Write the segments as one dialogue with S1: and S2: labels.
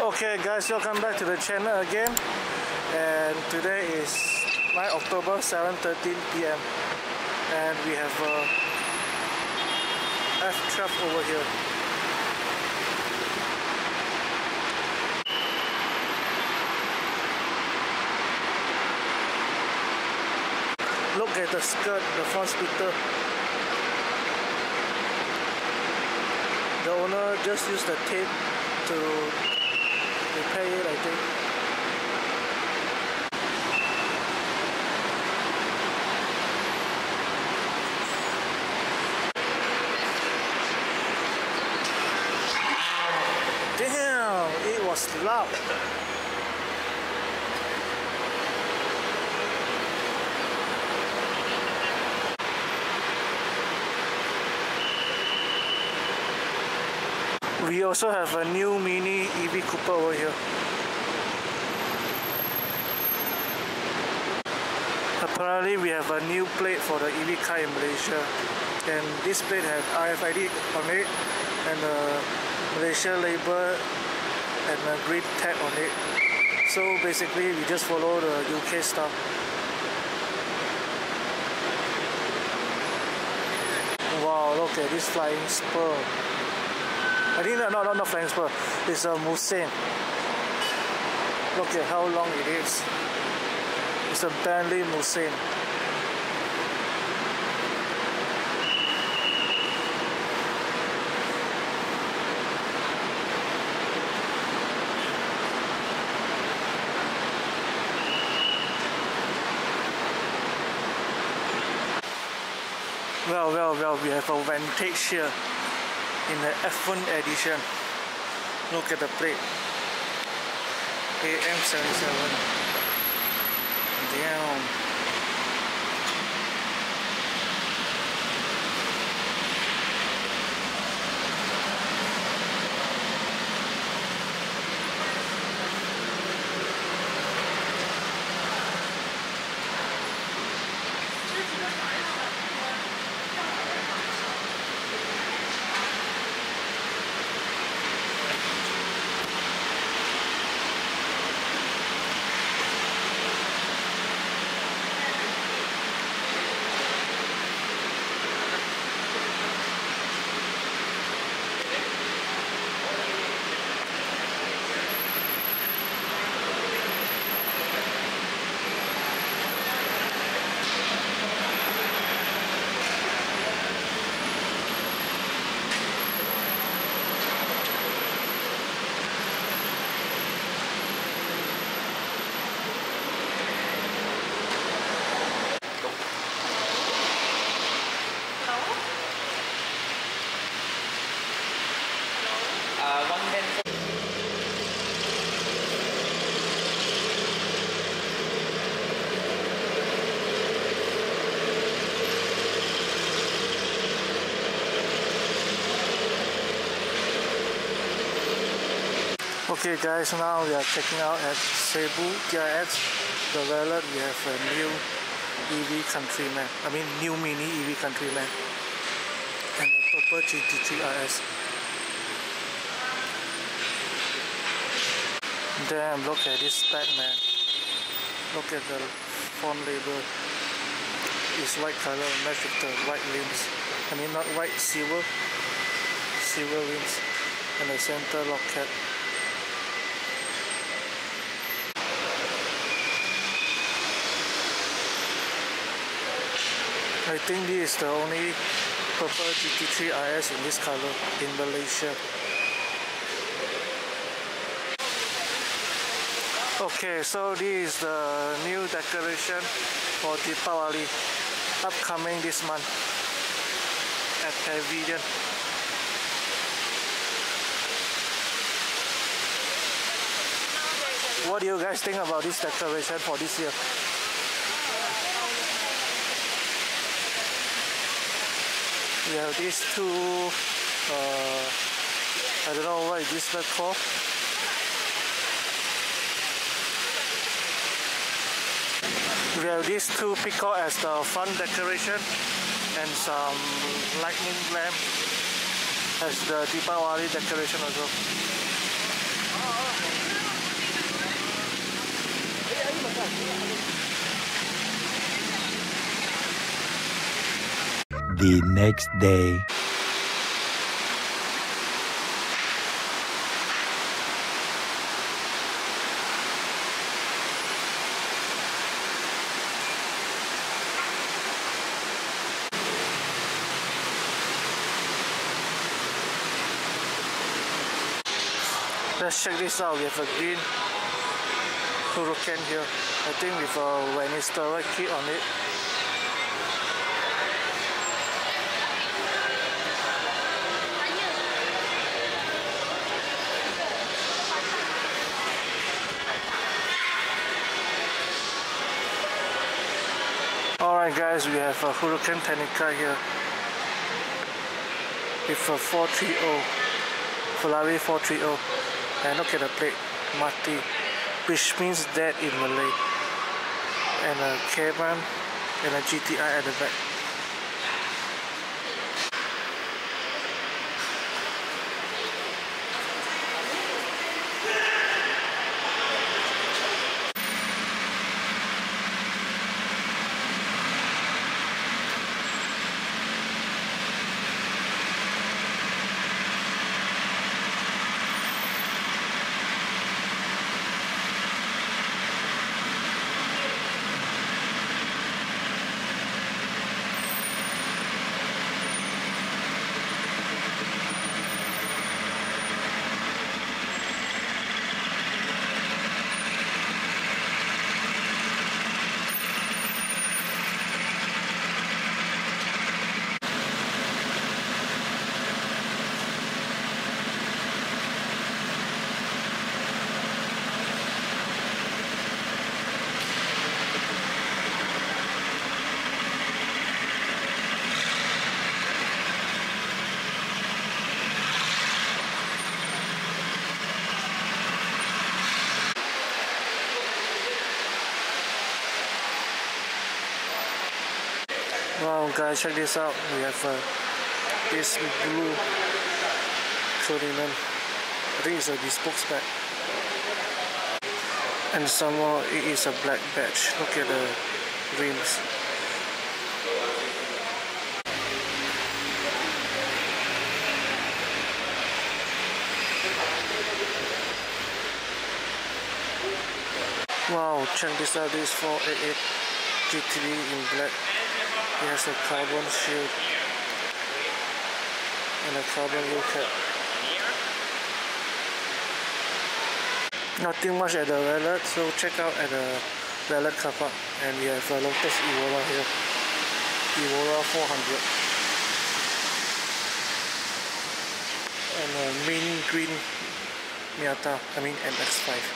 S1: Okay guys, welcome back to the channel again, and today is 9 October 7:13 PM and we have a F12 over here. Look at the skirt, the front splitter. The owner just used the tape to repair it, I think. Damn, it was loud. We also have a new mini EV Cooper over here. Apparently we have a new plate for the EV car in Malaysia, and this plate has RFID on it and a Malaysia label and a green tag on it. So basically we just follow the UK stuff. Wow, look at this flying spur. I think not flying spur, it's a Mulsanne. Look at how long it is. It's a Bentley Mulsanne. Well, we have a Vantage here in the F1 edition. Look at the plate, AM77. Damn. Okay guys, now we are checking out at Cebu TRX, the valet. We have a new EV Countryman, new mini EV Countryman, and a purple GT3 RS. Damn, look at this spec, man. Look at the font label. It's white color, matched with the white rims. Not white, silver rims, and the center locket. I think this is the only purple GT3 RS in this color in Malaysia. Okay, so this is the new decoration for Deepavali, upcoming this month at Pavilion. What do you guys think about this decoration for this year? We have these two, I don't know what is this bird called. We have these two peacock as the front decoration and some lightning lamp as the Deepavali decoration also.
S2: the next day.
S1: Let's check this out. We have a green Huracan here. I think with a Lannister kit on it. Alright guys, we have a Huracan Tecnica here with a 430, Ferrari 430, and look at the plate, Mati, which means dead in Malay, and a Cayman and a GTI at the back. Wow guys, check this out. We have this blue Cullinan. I think it's a bespoke spec. And some more, it is a black badge. Look at the rims. Wow, check this out. This 488 GTV in black. It has a carbon shield and a carbon wheel cap. Nothing much at the valet, so check out at the valet car park. And we have a Lotus Evora here, Evora 400, and a mint green Miata, MX-5.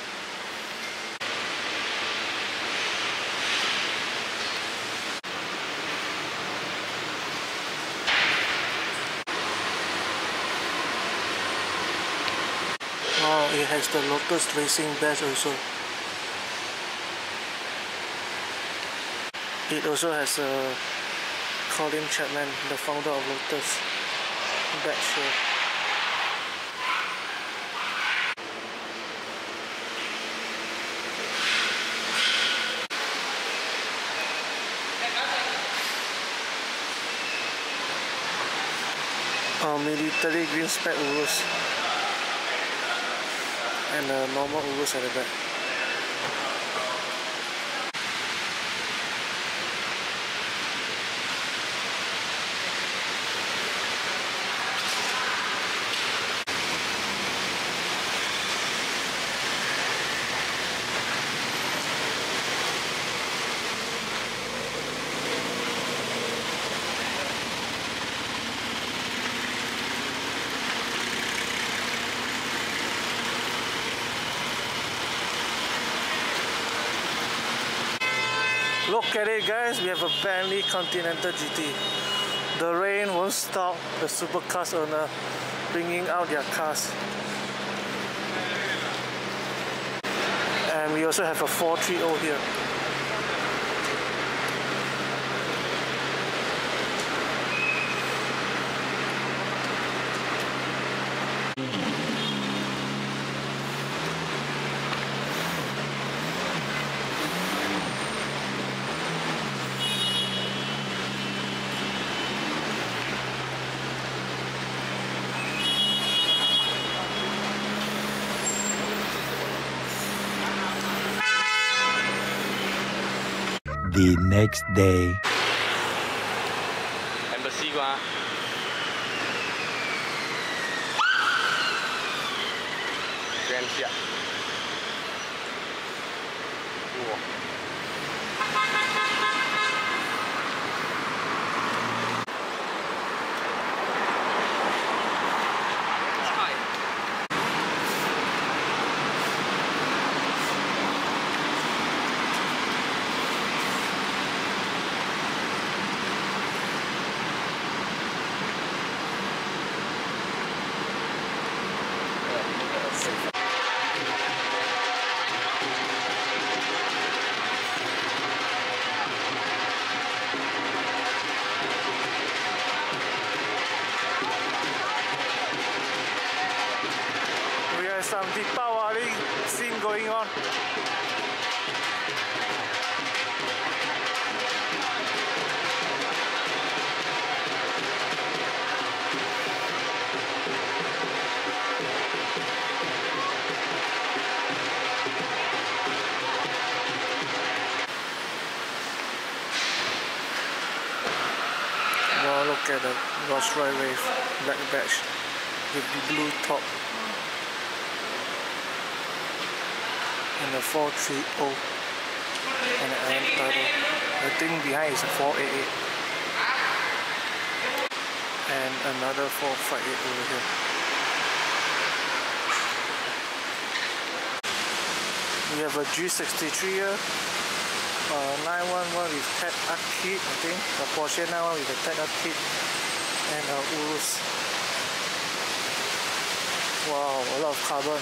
S1: Oh, it has the Lotus Racing badge also. It also has a Colin Chapman, the founder of Lotus, badge here. Military green spec Urus and a normal Urus at the back. Look at it guys, we have a Bentley Continental GT. The rain won't stop the supercars owner bringing out their cars. And we also have a 430 here.
S2: The next day.
S3: Embassy quá. Grand Siap. Wow.
S1: Some Deepawali scene going on. Wow, look at the Rolls-Royce Wave black badge with the blue top. And the 430 and the AM title. The thing behind is a 488 and another 458 over here. We have a G63 here, 911 with TED Art kit, I think, a Porsche 911 with a TED Art kit, and a Urus. Wow, a lot of carbon.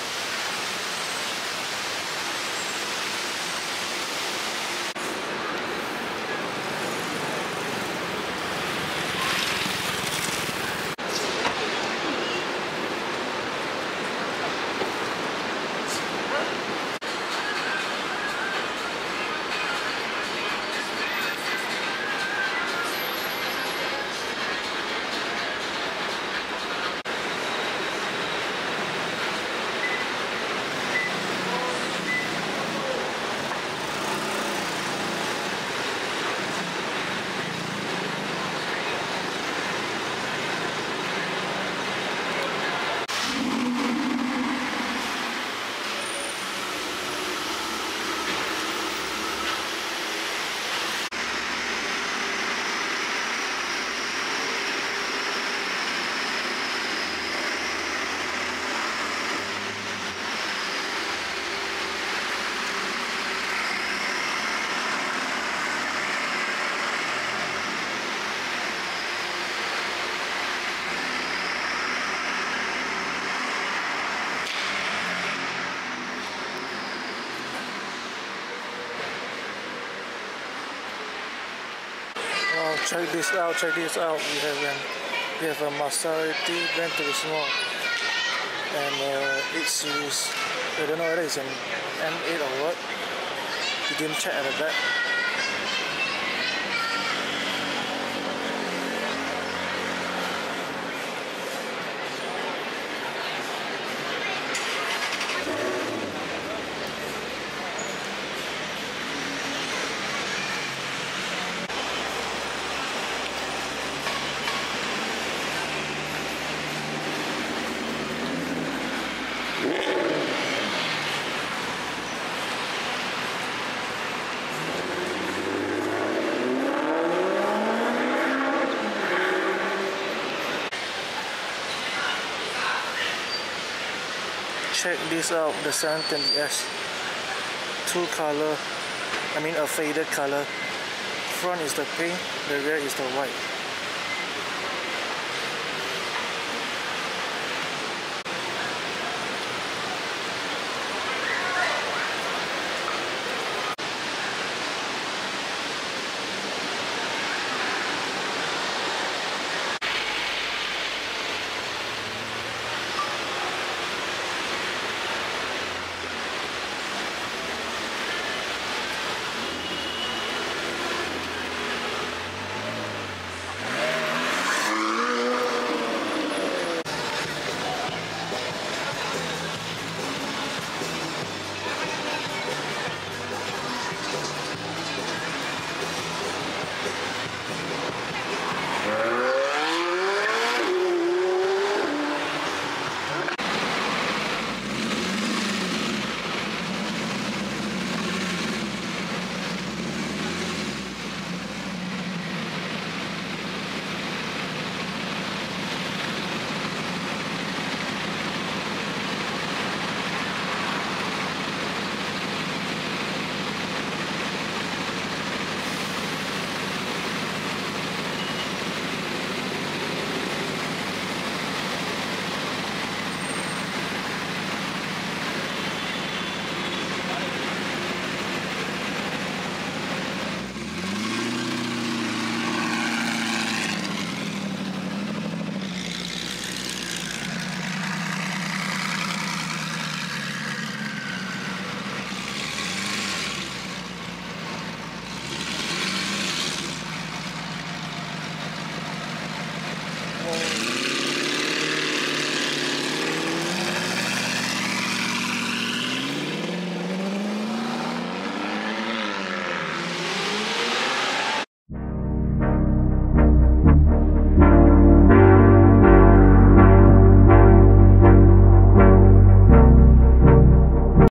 S1: Check this out, check this out. We have a Maserati Gran Turismo and 8 series. I don't know whether it's an M8 or what. You didn't check at the back. Check this out, the 720S. Two color, I mean a faded color. Front is the pink, the rear is the white. Oh.